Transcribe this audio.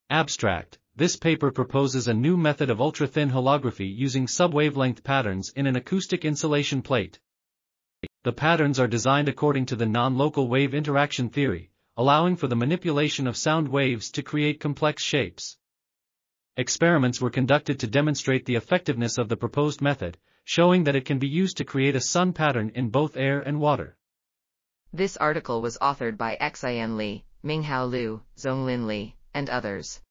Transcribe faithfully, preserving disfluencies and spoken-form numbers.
Abstract. This paper proposes a new method of ultra-thin holography using sub-wavelength patterns in an acoustic insulation plate. The patterns are designed according to the non-local wave interaction theory, allowing for the manipulation of sound waves to create complex shapes. Experiments were conducted to demonstrate the effectiveness of the proposed method, showing that it can be used to create a sun pattern in both air and water. This article was authored by Xian Li, Ming Liu, Zong Li, and others.